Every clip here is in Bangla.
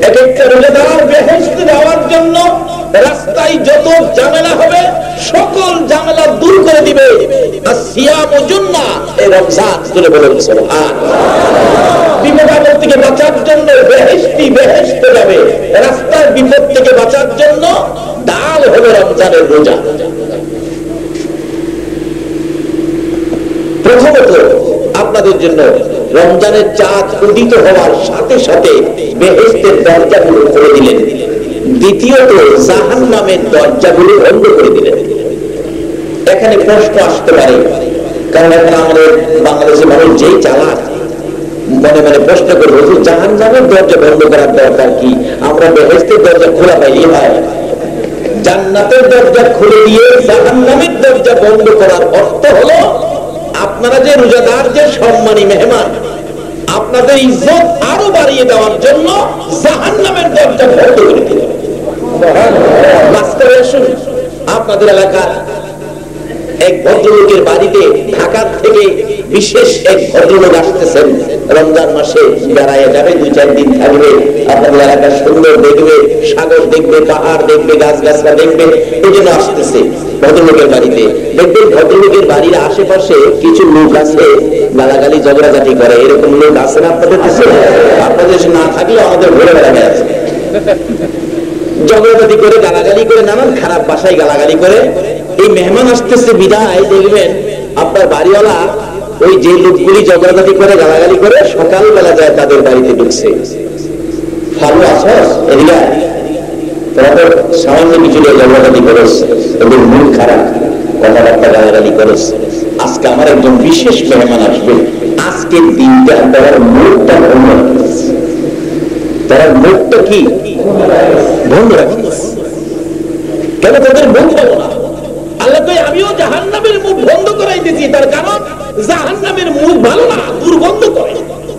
এক একটা রোজাদার বেহেশতে যাওয়ার জন্য রাস্তায় যত ঝামেলা হবে সকল ঝামেলা দূর করে দিবে। আসিয়ামু জুন্নাহ, এই রমজান তুলে বলেন সুবহানাল্লাহ। বিপদ আপদ থেকে বাঁচার জন্য বেহেশতে যাবে, রাস্তার বিপদ থেকে বাঁচার জন্য ডাল হবে রমজানের রোজা। প্রথমত আপনাদের জন্য রমজানের চাঁদ উদিত হওয়ার সাথে সাথে বেহেশতের দরজাগুলো খুলে দিলেন। দ্বিতীয়ত জাহান্নামের দরজাগুলো বন্ধ করে দিলেন। এখানে প্রশ্ন আসতে পারে, কারণ এখন আমাদের বাংলাদেশে মানুষ যেই চালাক মনে মনে প্রশ্ন করবো যে জাহান্নামের দরজা বন্ধ করার দরকার কি? আমরা বেহেশতের দরজা খোলা পাইলে হয়। জান্নাতের দরজা খুলে দিয়ে জাহান্নামের দরজা বন্ধ করার অর্থ হলো আপনারা যে রোজাদার, যে সম্মানী মেহমান, আপনাদের ইজ্জত আরো বাড়িয়ে দেওয়ার জন্য জাহান্নামের দরজা বন্ধ করে দিলেন। বাস্তবে আসুন, আপনাদের এলাকার এক ভদ্রলোকের বাড়িতে ঢাকার থেকে বিশেষ এক ভদ্রলোক আসতেছেন। রমজান মাসে বেড়ায় যাবে, 2-4 দিন থাকবে, আপনাদের এলাকার সুন্দর দেখবে, সাগর দেখবে, পাহাড় দেখবে, গাছ গাছরা দেখবে, এই জন্য আসতেছে ভদ্রলোকের বাড়িতে। দেখবেন ভদ্রলোকের বাড়ির আশেপাশে কিছু লোক আছে গালাগালি ঝগড়াঝাটি করে। এরকম লোক আছে না আপনাদের দেশে? আপনাদের দেশে না থাকলেও আমাদের ঘুরে বেড়াবে আছে। ঝগড়াঝাটি করে, গালাগালি করে, নানান খারাপ ভাষায় গালাগালি করে। এই মেহমান আসতেছে বিদায়, দেখবেন আপনার বাড়িওয়ালা ওই যে লোকগুলি ঝগড়াঝাটি করে, গালাগালি করে, সকালবেলা যায় তাদের বাড়িতে ঢুকছে। ভালো আছস, এরিয়া তোমাদের সামান্য কিছু ঝগড়াঝাটি করেছে, ওদের মন খারাপ, কথাবার্তা গালাগালি করেছে। আজকে আমার একজন বিশেষ মেহমান আসবে, আজকের দিনটা তার মুখটা বন্ধ রাখতেছে। তারা মুখটা কি বন্ধ রাখতেছে? কেন তাদের মুখ ভালো না? আল্লাহ কই আমিও জাহান্নামের মুখ বন্ধ করাইতেছি, তার কারণ জাহান্নামের মুখ ভালো না, দুর্গন্ধ করে।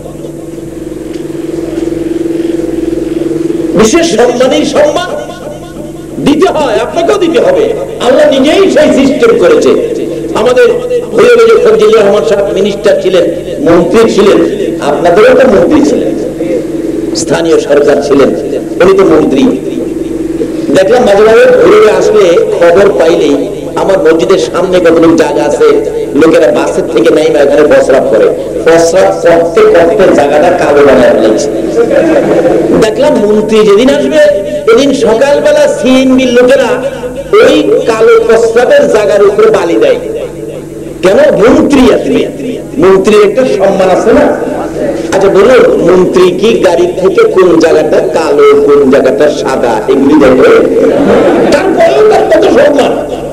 বিশেষ সম্মানের সম্মান দিতে হয়, আপনাকেও দিতে হবে। আল্লাহ নিজেই সেই সিস্টেম করেছে। আমাদের ফজলুর রহমান সাহেব মিনিস্টার ছিলেন, মন্ত্রী ছিলেন, আপনাদেরও তো মন্ত্রী ছিলেন, স্থানীয় সরকার ছিলেন, উনি তো মন্ত্রী। দেখলাম মাঝে মাঝে ঘুরে আসলে খবর পাইলেই আমার মসজিদের সামনে কতটুকু জায়গা আছে, লোকেরা বাসের থেকে নেই এখানে প্রস্রাব করে। প্রস্রাব করতে করতে জায়গাটা কালো বানায় ফেলেছে। দেখলাম মন্ত্রী যেদিন আসবে এদিন সকালবেলা সিএনবির লোকেরা ওই কালো প্রস্রাবের জায়গার উপরে বালি দেয়। কেন? মন্ত্রী আসবে, মন্ত্রীর একটা সম্মান আছে না? আচ্ছা বলুন, মন্ত্রী কি গাড়ির থেকে কোন জায়গাটা কালো, কোন জায়গাটা সাদা এগুলি দেখে? তারপরেও তার কত সম্মান।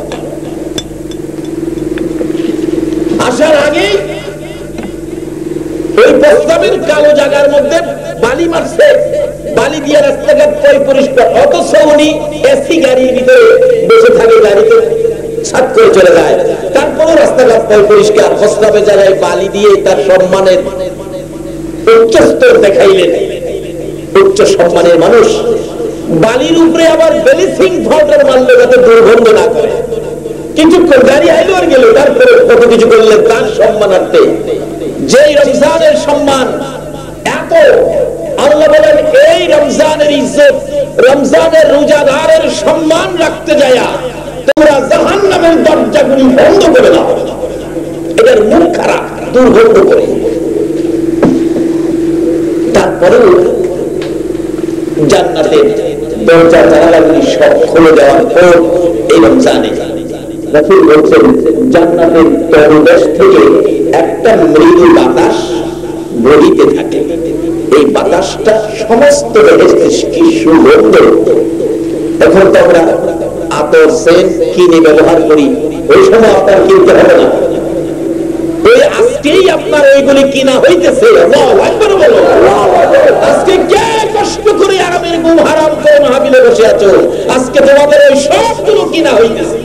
আসার আগে ওই প্রস্তাবের কালো জায়গার মধ্যে বালি মারছে, বালি দিয়ে রাস্তাঘাট পরিষ্কার। অথচ উনি এসি গাড়ির ভিতরে বসে থাকে, গাড়িতে ছাদ করে চলে যায়, তারপরও রাস্তাঘাট পরিষ্কার। প্রস্তাবের জায়গায় বালি দিয়ে তার সম্মানের উচ্চ স্তর দেখাইলেন। উচ্চ সম্মানের মানুষ বালির উপরে আবার ব্লিচিং পাউডার মারলে যাতে দুর্গন্ধ না করে। কিছুক্ষণ গাড়ি আইলো আর গেল, তারপরে কত কিছু করলেন তার সম্মানার্থে। যেই রমজানের সম্মান এত, আল্লাহ বলেন এই রমজানের ইজ্জত, রমজানের রোজাদারের সম্মান রাখতে যায়া তোমরা জাহান্নামের দরজাগুলি বন্ধ করে দাও। এটার মুখ খারাপ, দুর্গন্ধ করে। তারপরেও জান্নাতের দরজা জানালাগুলি সব খুলে দেওয়ার পর এই রমজানে রাসূল বলছেন জান্নাতের তলদেশ থেকে একটা মৃদু বাতাস বইতে থাকে। এই বাতাসটা সমস্ত বেহেশতের কি সুগন্ধ। এখন তো আমরা আতর, সেন্ট কিনে ব্যবহার করি, ওই সময় আপনার কিনতে হবে না। ওই আজকেই আপনার ওইগুলি কিনা হইতেছে। আজকে কে কষ্ট করে আরামের ঘুম হারাম করে মাহফিলে বসে আছো? আজকে তোমাদের ওই সবগুলো কিনা হইতেছে।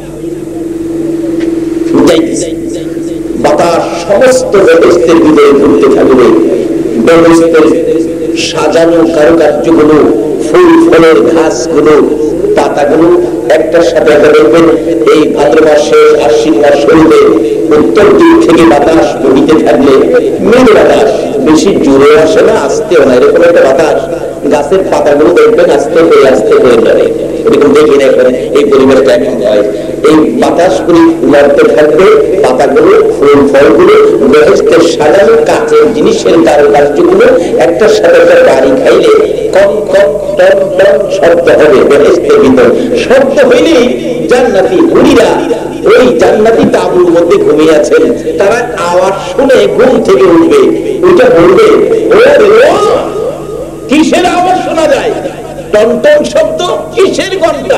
বাতাস সমস্ত বেহেশতের ভিতরে ঘুরতে থাকবে। বেহেশতের সাজানো কারুকার্যগুলো, ফুল ফলের ঘাসগুলো, পাতাগুলো একটার সাথে একটা দেখবেন। এই ভাদ্র মাসে আশ্বিন মাস শুরুতে উত্তর দিক থেকে বাতাস বইতে থাকলে মৃদু বাতাস, বেশি জোরে আসে না, আসতেও না, এরকম একটা বাতাস গাছের পাতাগুলো দেখবেন আস্তে করে লড়ে, এরকম দেখি না এখন এই পরিবেশটা এখন হয়। এই বাতাসগুলি লড়তে থাকবে, পাতাগুলো ফুল ফলগুলো বেহেশতের সাজানো কাঁচের জিনিসের কারুকার্যগুলো একটার সাথে একটা বাড়ি খাইলে কম কম টন টন শব্দ হবে বেহেশতের ভিতর। শব্দ হইলেই জান্নাতি হুরিরা ওই জান্নাতি তাঁবুর মধ্যে ঘুমিয়ে আছেন, তারা আওয়াজ শুনে ঘুম থেকে উঠবে, ওইটা বলবে ও কিসের আওয়াজ শোনা যায়, টনটন শব্দ, কিসের ঘন্টা,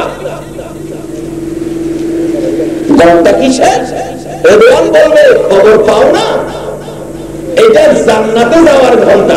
ঘন্টা কিসের? রেদওয়ান বলবে খবর পাও না, এটা জান্নাতে যাওয়ার ঘন্টা।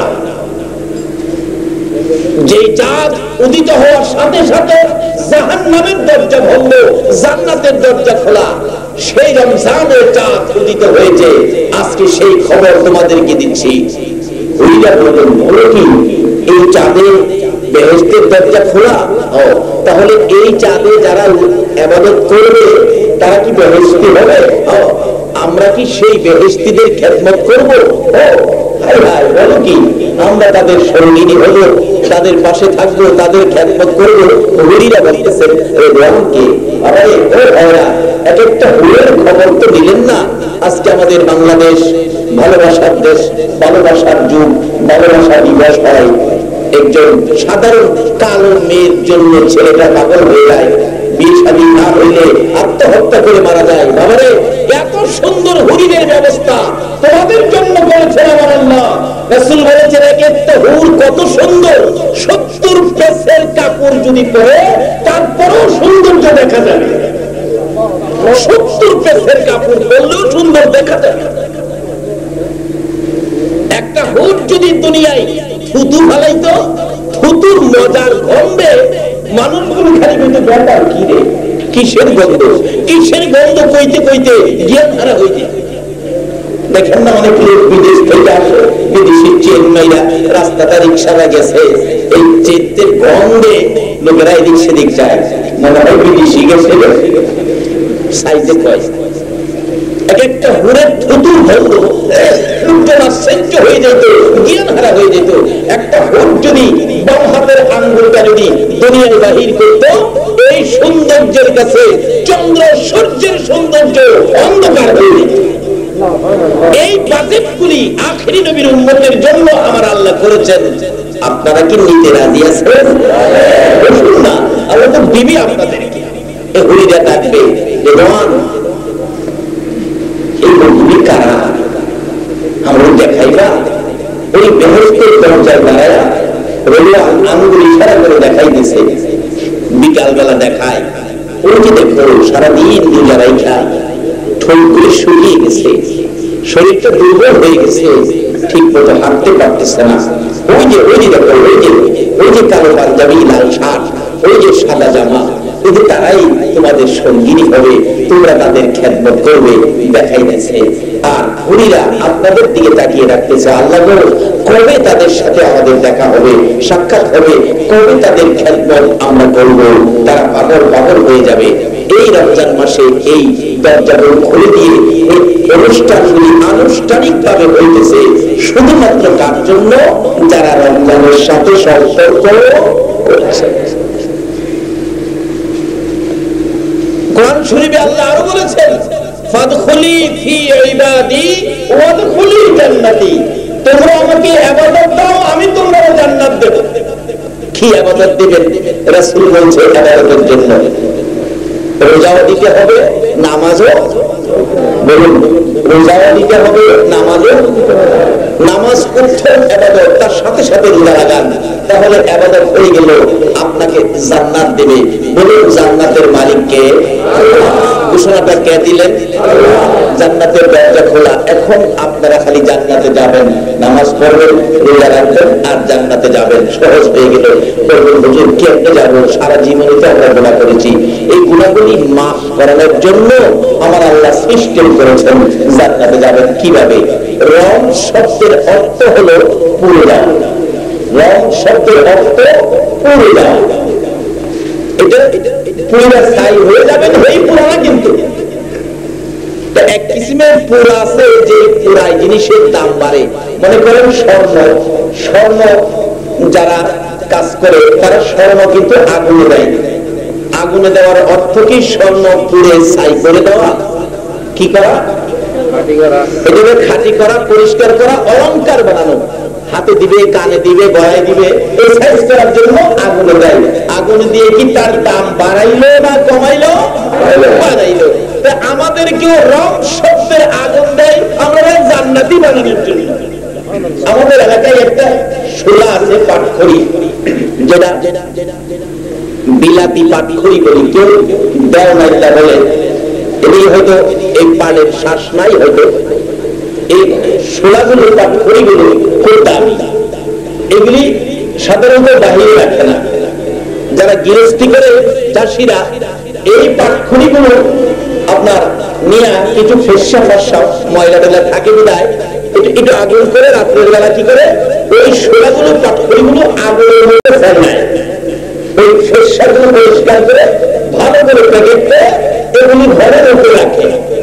যে চাঁদ উদিত হওয়ার সাথে সাথে জাহান্নামের দরজা বন্ধ, জান্নাতের দরজা খোলা, সেই রমজানের চাঁদ উদিত হয়েছে, আজকে সেই খবর তোমাদেরকে দিচ্ছি। হুইলা বললেন বলো কি, এই চাঁদে বেহেশতের দরজা খোলা? ও তাহলে এই চাঁদে যারা ইবাদত করবে তারা কি বেহেশতি হবে? আমরা কি সেই বেহেশতিদের খেদমত করব? বলো কি, আমরা তাদের সঙ্গিনী হবো, তাদের পাশে থাকবো, তাদের খেদমত করবো। হুরিরা বলতেছেন রেদওয়ানকে, এক একটা হুরের খবর তো দিলেন না। আজকে আমাদের বাংলাদেশ ভালোবাসার দেশ, ভালোবাসার যুগ, ভালোবাসা দিবস হয়। একজন সাধারণ কালো মেয়ের জন্য ছেলেটা পাগল হয়ে যায়, বিয়ে শাদী না হইলে আত্মহত্যা করে মারা যায়। বাবারে, এত সুন্দর হরিণের ব্যবস্থা তোমাদের জন্য করেছেন আমার আল্লাহ। রাসূল বলেছেন এক একটা হুর কত সুন্দর, 70 পেসের কাপড় যদি পরে তারপরেও সৌন্দর্য দেখা যাবে। 70 পেসের কাপড় পরলেও সুন্দর দেখা যাবে। একটা হুর যদি দুনিয়ায় থুতু ফালাইতো, থুতুর মজার গন্ধে মানুষগুলো খালি বলতে ব্যাপার কি রে, কিসের গন্ধ, কিসের গন্ধ কইতে কইতে জ্ঞান হারা হয়ে যেত। দেখেন না অনেক লোক বিদেশ থেকে আসে, বিদেশি চেন্নাইরা রাস্তাটা রিক্সারা গেছে, এই চেতের গন্ধে লোকেরা এদিক সেদিক যায়, মনে হয় বিদেশি গেছে সাইজে কয়। এক একটা হুরের থুতুর গন্ধ লোকজন আশ্চর্য হয়ে যেত, জ্ঞান হারা হয়ে যেত। একটা হুর যদি বাম হাতের আঙ্গুলটা যদি দুনিয়ায় বাহির করত, এই সৌন্দর্যের কাছে চন্দ্র সূর্যের সৌন্দর্য অন্ধকার হয়ে যেত। এই বাজেটগুলি আখেরি নবীর উম্মতের জন্য আমার আল্লাহ করেছেন। আপনারা কি নিতে রাজি আছেন? বলুন না, আল্লাহ তো দিবি আপনাদেরকে। এই হুরিরা ডাকবে, রেদওয়ান এই লোকগুলি কারা, আমরা দেখাইবা। ওই বেহেশতের দরজায় দাঁড়ায়া রেদওয়ান আঙ্গুল ইশারা করে দেখাই দিছে, বিকালবেলা দেখায়। ওই যে দেখো সারাদিন দুজারাই খায়, ঠোঁটগুলি শুকিয়ে গেছে, শরীরটা দুর্বল হয়ে গেছে, ঠিক মতো হাঁটতে পারতেছে না। ওই যে দেখো, ওই যে কালো পাঞ্জাবি, লাল শার্ট, ওই যে সাদা জামা, কিন্তু তারাই তোমাদের সঙ্গিনী হবে, তোমরা তাদের খেদমত করবে, দেখাই দিয়েছে। আর হুরিরা আপনাদের দিকে তাকিয়ে রাখতেছে, আল্লাহ কবে তাদের সাথে আমাদের দেখা হবে, সাক্ষাৎ হবে, কবে তাদের খেদমত আমরা করব। তারা পাগল হয়ে যাবে। এই রমজান মাসে এই দরজাগুলো খুলে দিয়ে এই অনুষ্ঠানগুলি আনুষ্ঠানিক ভাবে হইতেছে শুধুমাত্র কার জন্য? যারা রমজানের সাথে সম্পর্ক করছে। কোরআন শরীফে আল্লাহ আরো বলেছেন, ফাদখুলি ফি ইবাদি ওয়াদখুলি জান্নাতি, তোমরা আমাকে ইবাদত দাও, আমি তোমাদের জান্নাত দেব। কি ইবাদত দিবেন? রাসূল বলেছে ইবাদতের জন্য রোজাও দিতে হবে, নামাজও, বলুন রোজাও দিতে হবে, নামাজও। নামাজ উত্তম ইবাদত, তার সাথে সাথে রোজা লাগান, তাহলে ইবাদত হয়ে গেল, আপনাকে জান্নাত দেবে। বলুন জান্নাতের মালিক কে? ঘোষণাটা কে দিলেন? জান্নাতের দরজা খোলা। এখন আপনারা খালি জান্নাতে যাবেন, নামাজ পড়বেন, রোজা রাখবেন, আর জান্নাতে যাবেন। সহজ হয়ে গেল। বলবেন হুজুর কেমনে যাবো? সারা জীবনে তো আমরা গুনাহ করেছি, এই গুনাহগুলি মাফ করানোর জন্য আমার আল্লাহ সিস্টেম করেছেন, জান্নাতে যাবেন কিভাবে? রম শব্দের অর্থ হলো পুড়ে যাওয়া। রম শব্দের অর্থ পুড়ে যাওয়া। এটা পুরা ছাই হয়ে যাবেন, এই পুরানা কিন্তু এক কিসিমের পুরা আছে যে পুরাই জিনিসের দাম বাড়ে। মনে করেন স্বর্ণ যারা কাজ করে তারা স্বর্ণ কিন্তু আগুনে দেয়। আগুনে দেওয়ার অর্থ কি? স্বর্ণ পুড়ে ছাই করে দেওয়া, কি করা? এটাকে খাঁটি করা, পরিষ্কার করা, অলংকার বানানো। হাতে দিবে, কানে দিবে, গলায় দিবে, এই সাইজ করার জন্য আগুনে দেয়। আগুন দিয়ে কি তার দাম বাড়াইলো না কমাইলো? বাড়াইলো। আমাদের কেউ রং শব্দের আগুন দেয় আমরা জান্নাতি বানানোর জন্য। আমাদের এলাকায় একটা শোলা আছে পাটখড়ি, যেটা বিলাতি পাটখড়ি বলি, কেউ দেও নাইলা বলে। এটি হয়তো এই পাড়ের শ্বাস নাই, হয়তো এই শোলাগুলো পাটখড়িগুলো খুব দামি। এগুলি সাধারণত বাহিরে রাখে না। যারা গৃহস্থী করে চাষিরা এই পাটখড়িগুলো আপনার নিয়ে কিছু ফেসা ফসা ময়লা টেলা থাকে বিদায় একটু আগুন করে রাত্রের বেলা কি করে ওই শোলাগুলো পাটখড়িগুলো আগুনের মধ্যে ফেলায়, ওই ফেসাগুলো পরিষ্কার করে ভালো করে প্যাকেট করে এগুলি ঘরের মধ্যে রাখে।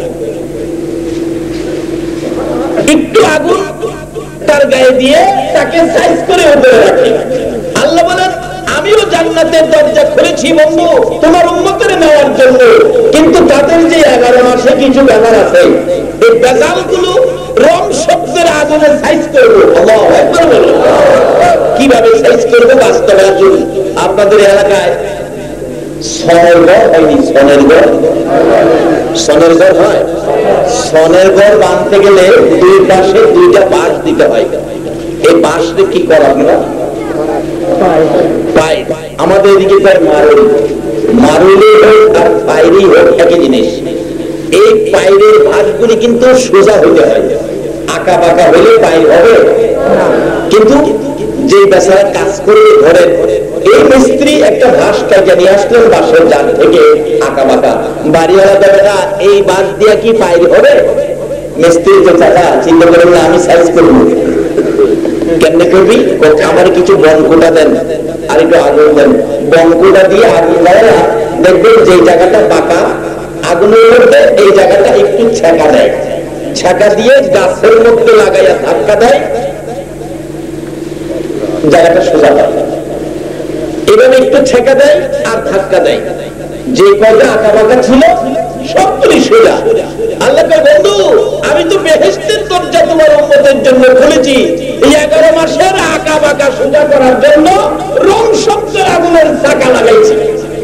একটু আগুন তার গায়ে দিয়ে তাকে সাইজ করে উপরে রাখে। আল্লাহ বলেন আমিও জান্নাতের দরজা খুলেছি বন্ধু তোমার উম্মতের নেওয়ার জন্য, কিন্তু তাদের যে 11 মাসে কিছু ব্যাপার আছে, এই বেজালগুলো রং শব্দের আগুনে সাইজ করবো। আল্লাহু আকবার বলুন। কিভাবে সাইজ করবো? বাস্তবে আসুন। আপনাদের এলাকায় সনের ঘর হয়নি? সনের ঘর, সনের ঘর হয়। সনের ঘর বাঁধতে গেলে দুই পাশে দুইটা বাঁশ দিতে হয়। এই বাঁশ দিয়ে কি করা? আপনারা আমাদের এদিকে তার মারুলি হোক আর পায়রি হোক একই জিনিস। এই পায়রের ভাঁজগুলি কিন্তু সোজা হইতে হয়, আঁকা বাঁকা হইলে পায়র হবে। কিন্তু যে বেচারা কাজ করবে ঘরের, এই মিস্ত্রি একটা বাঁশ কাজে নিয়ে আসলেন বাঁশের জাল থেকে, আঁকা বাঁকা। বাড়িওয়ালা দেবে না, এই বাঁশ দিয়ে কি পায়র হবে? মিস্ত্রি যে চাচা চিন্তা করেন না, আমি সাইজ করবো। কেমনে করবি? আমার কিছু বনকোটা দেন আর একটু আগুন দেন। বনকোটা দিয়ে আগুন দেয়, দেখবেন যে জায়গাটা বাঁকা আগুনের মধ্যে এই জায়গাটা একটু ছেঁকা দেয়, ছেঁকা দিয়ে গাছের মধ্যে লাগাইয়া ধাক্কা দেয়, জায়গাটা সোজা হয়। এভাবে একটু ছেঁকা দেয় আর ধাক্কা দেয়, যে কয়টা আঁকা বাঁকা ছিল সবগুলি সোজা। আল্লাহ কয় বন্ধু আমি তো বেহেশতের দরজা তোমার উম্মতের জন্য খুলেছি, এই 11 মাসের আঁকা বাঁকা সোজা করার জন্য রং শব্দের আগুনের চাকা লাগাইছি।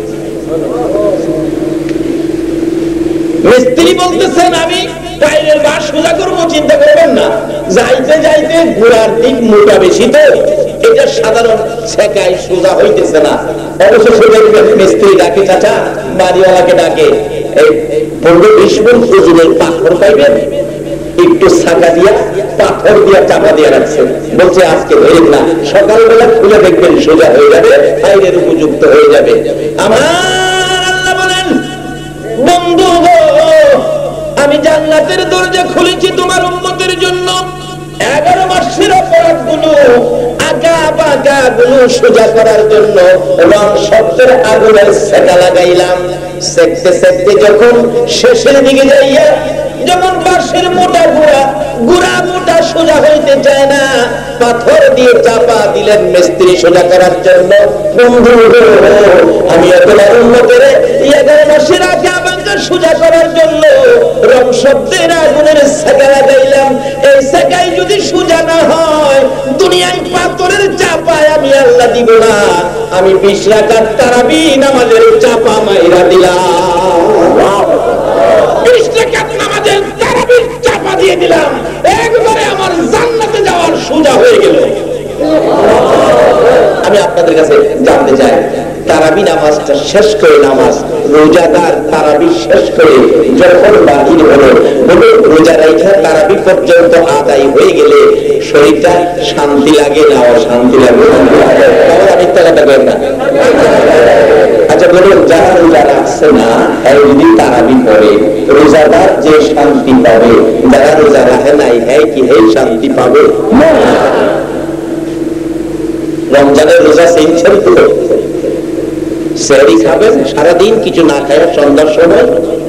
মিস্ত্রি বলতেছেন আমি টাইলের বাঁশ সোজা করবো, চিন্তা করবেন না, যাইতে যাইতে গোড়ার দিক মোটা বেশি, তো এটা সাধারণ ছেকায় সোজা হইতেছে না। অবশ্য মিস্ত্রি ডাকে, চাচা বাড়িওয়ালাকে ডাকে, এই 15-20 মণ ওজনের পাথর পাইবেন, একটু ছাকা দিয়া পাথর দিয়া চাপা দিয়ে রাখছে, বলছে আজকে ধরেন না, সকালবেলা খুলে দেখবেন সোজা হয়ে যাবে, আইনের উপযুক্ত হয়ে যাবে। আমার আল্লাহ বলেন বন্ধু গো আমি জান্নাতের দরজা খুলেছি তোমার উম্মতের জন্য। 11 মাসের অপরাধগুলো আঁকা বাঁকা গুলো সোজা করার জন্য রং শব্দের আগুনের সেকা লাগাইলাম। সেকতে সেকতে যখন শেষের দিকে যাইয়া যখন বাঁশের মোটা গুড়া মোটা সোজা হইতে চায় না, পাথর দিয়ে চাপা দিলেন মিস্ত্রি সোজা করার জন্য। বন্ধু আমি আপনার উম্মতের 11 মাসের আঁকা বাঁকা সোজা করার জন্য রং শব্দের আগুনের সেকা লাগাইলাম। এই সেকাই যদি সোজা না হয় দুনিয়ায় পাথরের চাপায় আমি আল্লাহ দিব না, আমি 20 রাকাত তারাবি নামাজের চাপা মাইরা দিলাম। 20 রাকাত নামাজের তারাবির চাপা দিয়ে দিলাম, একবারে আমার জান্নাতে যাওয়ার সোজা হয়ে গেল। আমি আপনাদের কাছে জানতে চাই, তারাবি নামাজটা শেষ করে, নামাজ রোজাদার তারাবি শেষ করে যখন বাহির হলো, রোজা রাখা তারাবি পর্যন্ত আদায় হয়ে গেলে শরীরটা শান্তি লাগে না? অশান্তি লাগে? আমি টাকাটা করেন না। আচ্ছা বলুন, যারা রোজা রাখছে না যদি তারাবি করে, রোজাদার যে শান্তি পাবে, যারা রোজা রাখে নাই হ্যাঁ কি হে শান্তি পাবে? রমজানের রোজা চেয়েছেন তো, সেহরি খাবেন সারাদিন, কিছু না খায় সন্ধ্যার সময়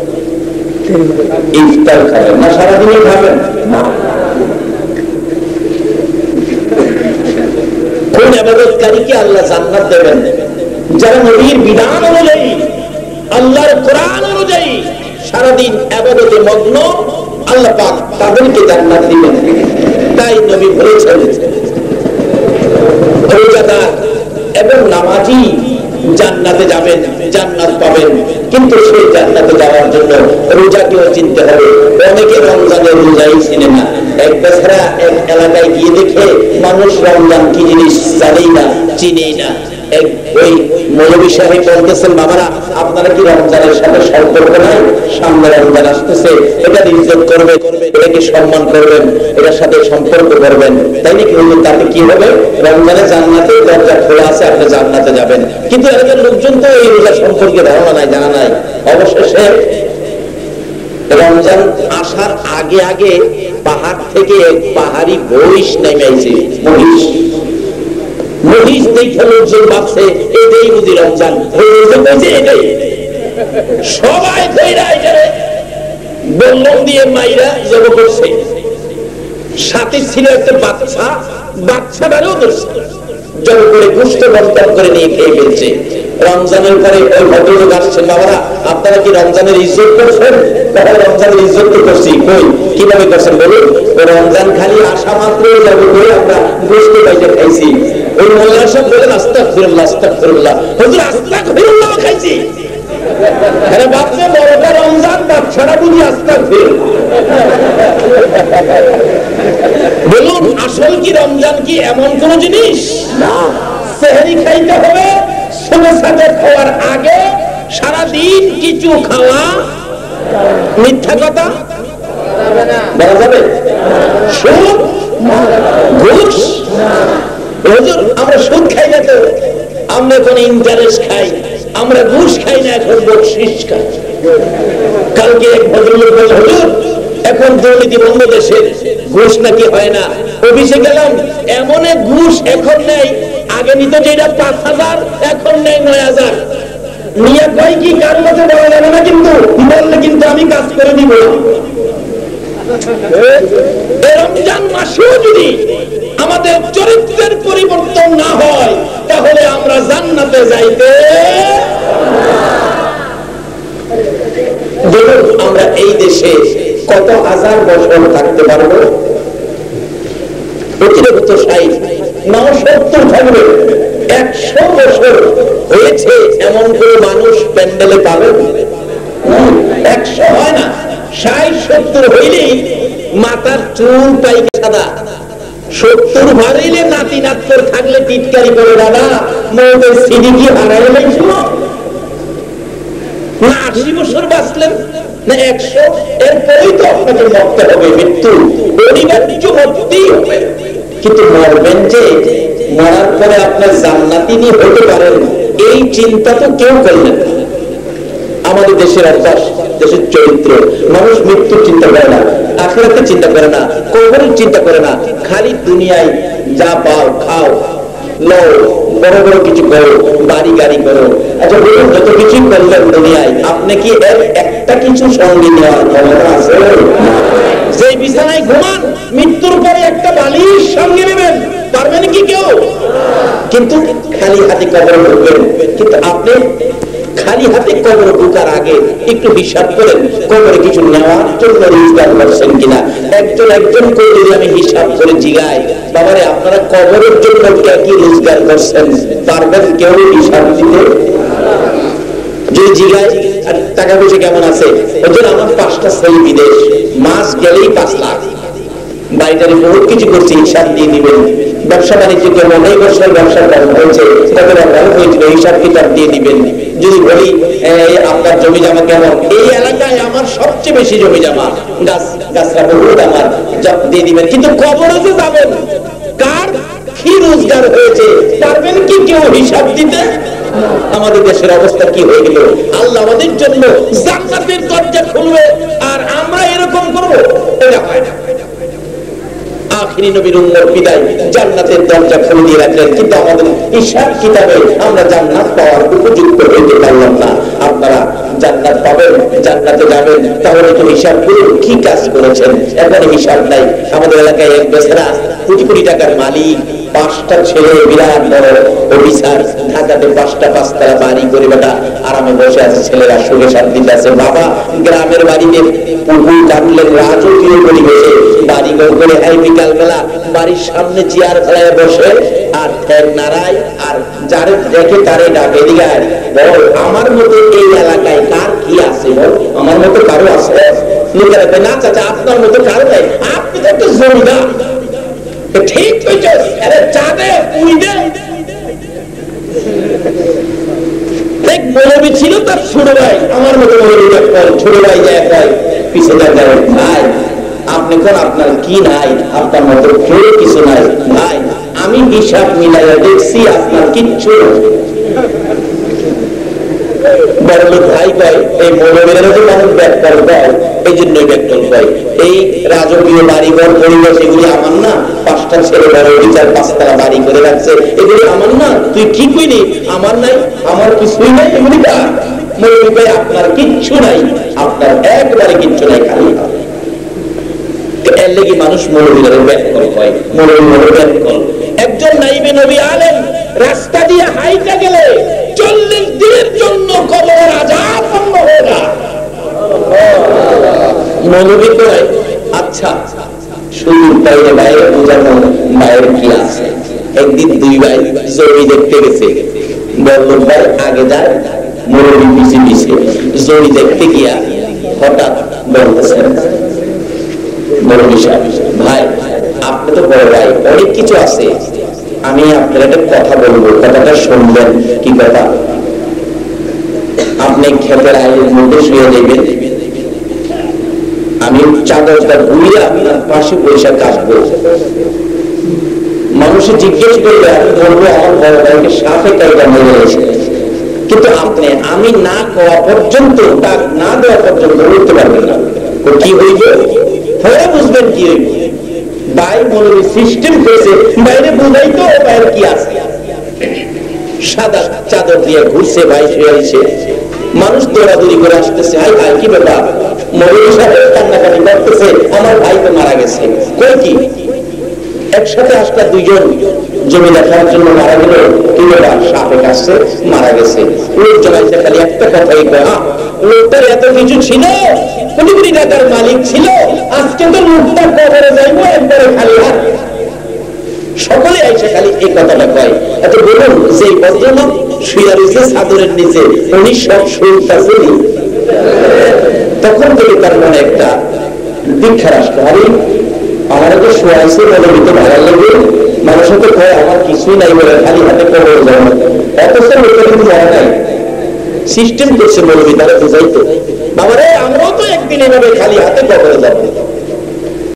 ইফতার খাবেন না, সারাদিনই খাবেন না। কোন ইবাদতকারীকে আল্লাহ জান্নাত দেবেন। যারা নবীর বিধান অনুযায়ী, আল্লাহর কোরআন অনুযায়ী সারাদিন ইবাদতে মগ্ন, আল্লাহ পাক তাদেরকে জান্নাত দিবেন। তাই নবী বলেছেন, রোজাদার এবং নামাজি জান্নাতে যাবেন, জান্নাত পাবেন। কিন্তু সেই জান্নাতে যাওয়ার জন্য রোজাকেও চিনতে হবে। অনেকে রমজানের রোজাই চিনে না। এক বেচারা এক এলাকায় গিয়ে দেখে মানুষ রমজান কি জিনিস জানেই না, চিনেই না। ওই মৌলভী সাহেব বলতেছেন, বাবারা আপনারা কি রমজানের সাথে সম্পর্ক নাই? সামনে রমজান আসতেছে, এটা ইজ্জত করবেন, এটাকে সম্মান করবেন, এটার সাথে সম্পর্ক করবেন, তাই নাকি? তাতে কি হবে? রমজানে জান্নাতে দরজা খোলা আছে, আপনি জান্নাতে যাবেন। কিন্তু এলাকার লোকজন তো এই রোজা সম্পর্কে ধারণা নাই, জানা নাই। অবশেষে রমজান আসার আগে আগে পাহাড় থেকে এক পাহাড়ি মহিষ নেমে আইছে। মহিষ দেখে লোকজন ভাবছে এটাই বুঝি রমজান, এটাই। সবাই বল্লম দিয়ে মাইরা জব করছে। সাথে ছিল একটা বাচ্চা, বাচ্চাটারও ধরছে, জব করে গোশত বন্টন করে নিয়ে খেয়ে ফেলছে। রমজানের পরে ওই ভদ্রলোক আসছেন, বাবারা আপনারা কি রমজানের ইজ্জত করছেন? তাহলে রমজানের ইজ্জত তো করছি। কই, কিভাবে করছেন বলুন? রমজান খালি আসা মাত্র জব করে আমরা গোশত পাইতে খাইছি। ওই মোল্লা সাহেব বলেন, আস্তাগফিরুল্লাহ, আস্তাগফিরুল্লাহ। হুজুর আস্তাগফিরুল্লাহ খাইছি। আরে বাপরে, বড়টা রমজান, বাচ্চারা বুঝি আস্তাগফিরুল্লাহ। বলুন, আসল কি রমজান কি এমন কোন জিনিস না? সেহরি খাইতে হবে, সবে সাথে খাওয়ার আগে সারাদিন কিছু খাওয়া মিথ্যা কথা বলা যাবে? সুদ, ঘুষ। হুজুর আমরা সুদ খাই না, তো আমরা এখন ইন্টারেস্ট খাই, আমরা ঘুষ খাই না, এখন বকশিশ খাই। কালকে এক ভদ্রলোক বলল, হুজুর এখন দুর্নীতি বন্ধ দেশের, ঘুষ নাকি হয় না। অফিসে গেলাম, এমন এক ঘুষ এখন নেই, আগে নিত যেটা 5,000, এখন নেই 9,000। নিয়ে কয় কি কার মধ্যে বলা যাবে না, কিন্তু বললে কিন্তু আমি কাজ করে দিব। রমজান মাসেও যদি আমাদের চরিত্রের পরিবর্তন না হয়, তাহলে আমরা জান্নাতে যাইতে। আমরা এই দেশে কত হাজার বছর থাকতে পারবো? অতিরিক্ত 60, 69 থাকবে। 100 বছর হয়েছে এমন কোন মানুষ প্যান্ডেলে পাবেন? 100 হয় না, 60-70 হইলেই মাথার চুল পাইকে সাদা। 70 হারাইলে নাতি নাতর থাকলে টিটকারি করে, দাদা মৌদের সিডি কি হারাই হয়েছিল না? 80 বছর বাঁচলেন না 100? এরপরেই তো আপনাকে মরতে হবে, মৃত্যু অনিবার্য, মরতেই হবে। কিন্তু মরবেন যে, মরার পরে আপনার জান্নাতি নিয়ে হতে পারেন, এই চিন্তা তো কেউ করলেন না। আমাদের দেশের অভ্যাস, দেশের চরিত্র, মানুষ মৃত্যুর চিন্তা করে না, আখিরাতের চিন্তা করে না, কবরের চিন্তা করে না। খালি দুনিয়ায় যা পাও খাও, লও, বড় বড় কিছু করো, বাড়ি গাড়ি করো। আচ্ছা বলুন, যত কিছু করলেন দুনিয়ায়, আপনি কি এর একটা কিছু সঙ্গে নেওয়ার ক্ষমতা আছে? যে বিছানায় ঘুমান, মৃত্যুর পরে একটা বালিশ সঙ্গে নেবেন, পারবেন কি কেউ? কিন্তু খালি হাতে কবর ঢুকবেন। কিন্তু আপনি খালি হাতে কবর ঢুকার আগে একটু হিসাব করেন, কবরে কিছু নেওয়ার জন্য রোজগার করছেন কিনা। একজন করে যদি আমি হিসাব করে জিগাই, বাবারে আপনারা কবরের জন্য কি রোজগার করছেন, পারবেন কেউ হিসাব দিতে? যদি জিগাই টাকা পয়সা কেমন আছে, ওই জন্য আমার 5টা ছেলে বিদেশ, মাস গেলেই 5 লাখ, বাড়িটারে বহুত কিছু করছে, হিসাব দিয়ে দিবেন। ব্যবসা বাণিজ্য কেমন, এই বছর ব্যবসা কেমন হয়েছে, কতটা ভালো হয়েছিল, হিসাব কিতাব দিয়ে দিবেন। যদি বলি আপনার জমি জমা কেমন, এই এলাকায় আমার সবচেয়ে বেশি জমি জমা, গাছরা বহুত আমার, দিয়ে দিবেন। কিন্তু কবরে যে যাবেন, কার কি রোজগার হয়েছে, পারবেন কি কেউ হিসাব দিতে? আমাদের দেশের অবস্থা কি হয়ে গেল? আল্লাহ আমাদের জন্য জান্নাতের দরজা খুলবে, আর আমরা এরকম করবো, এটা হয় না। আখিরি নবীর উম্মত বিদায় জান্নাতের দরজা খুলে দিয়ে রাখলেন, কিন্তু আমাদের হিসাব কিতাবে আমরা জান্নাত পাওয়ার উপযুক্ত হইতে পারলাম না। আপনারা জান্নাত পাবেন, জান্নাতে যাবেন, তাহলে তো হিসাব করুন কি কাজ করেছেন। এখন হিসাব নাই। আমাদের এলাকায় এক বেচারা কোটি কোটি টাকার মালিক, 5টা ছেলে, বিরাট বড় অফিসার, ঢাকাতে 5টা 5তলা বাড়ি করে বেটা আরামে বসে আছে, ছেলেরা সুখে শান্তিতে আছে। বাবা গ্রামের বাড়িতে পুকুর কাটলেন, রাজকীয় পরিবেশে বাড়ি ঘর করে বিকাল বেলা বাড়ির সামনে চেয়ার ফেলায় বসে আর ঠ্যাং নাড়ায়, আর যারে দেখে তারে ডাকে দিগায়, বল আমার মতো এই এলাকায় কার কি আছে, বল আমার মতো কারো আছে? লোকেরা কয় না চাচা আপনার মতো কারো নাই, আপনি তো একটা জমিদার। ঠিক হয়েছে, আরে চাঁদে উইদে এক মৌলবী ছিল, তার ছোট ভাই আমার মতো মৌলবী, ছোট ভাই যায় পিছিয়ে যায়, ভাই আপনি কোন আপনার কি নাই, আপনার মতো কেউ কিছু নাই ভাই, আমি হিসাব মিলাইয়া দেখছি আপনার কিচ্ছু। বড়লোক ভাই কয় এই মৌলবীরা তো মানুষ ব্যাকল কয়, এই জন্যই ব্যাকল কয়। এই রাজকীয় বাড়িঘর পরিবেশ এগুলি আমার না, 5টা ছেলে বড় অফিসার 5তলা বাড়ি করে রাখছে, এগুলি আমার না। তুই কি কইলি আমার নাই, আমার কিছুই নাই, এগুলি কার? মৌলবী ভাই আপনার কিচ্ছু নাই, আপনার একবারে কিচ্ছু নাই, খালি এর লেগে মানুষ মৌলবীদের ব্যাকল হয়, মৌলবী ব্যাকল। একজন নাইবে নবী আলেম রাস্তা দিয়ে হাইটা গেলে 40 দিনের জন্য কবর আযাব বন্ধ হয়ে যায়। মৌলবী কয় আচ্ছা শুধু বাইরে বাইরে বোঝানো, বাইরে কি আছে? একদিন 2 ভাই জমি দেখতে গেছে, বড়লোক ভাই আগে যায়, মৌলবী পিছে পিছে। জমি দেখতে গিয়া হঠাৎ বলতেছেন, মৌলবী সাহেব ভাই আপনি তো বড় ভাই, অনেক কিছু আছে, আমি আপনার একটা কথা বলবো, কথাটা শুনবেন। কি কথা? আপনি ক্ষেতের আইলের মধ্যে শুয়ে দেবেন, আমি চাদরটা ঘুরিয়ে আপনার পাশে পয়সা কাটবো। মানুষে জিজ্ঞেস করবে, আমি বলবো আমার বড় ভাইকে সাপে কাইটা মেরে গেছে, কিন্তু আপনি আমি না খাওয়া পর্যন্ত, ডাক না দেওয়া পর্যন্ত উঠতে পারবেন না। কি হইবে হয়ে বুঝবেন কি হইবে? ভাই মৌলবী সিস্টেম করেছে, বাইরে বুঝাই তো বাইরে কি আছে। সাদা চাদর দিয়ে ঘুরছে, ভাই শুয়ে আছে, মানুষ দৌড়াদৌড়ি করে আসতেছে, হাই ভাই কি ব্যাপার? মৌলবী সাহেব কান্নাকাটি করতেছে, আমার ভাই তো মারা গেছে। কই কি একসাথে আসলে 2 জন জমি দেখার জন্য মারা গেল, কি ব্যাপার? সাপে কাটছে মারা গেছে। লোকজন এসে খালি একটা কথাই কয়, লোকটার এত কিছু ছিল, কোটি কোটি টাকার মালিক ছিল, আজকে তো লোকটা কবরে যাইবো একবারে খালি হাত। সকলে আইসা খালি এই কথাটা কয়। এত বলুন যে ভদ্রলোক শুয়ে রয়েছে চাদরের নিচে, উনি সব শুনতেছেন। তখন থেকে তার মনে একটা দীক্ষার আসলো, আরে আমার তো শোয়াইছে বলে তো ভালো লাগে, মানুষের তো কয় আমার কিছুই নাই বলে খালি হাতে কবর যাবো, অথচ লোকের কিন্তু মনে নাই। সিস্টেম করছে মৌলবী, তারা বুঝাইতো বাবারে আমরাও তো একদিন এভাবে খালি হাতে কবরে যাবো।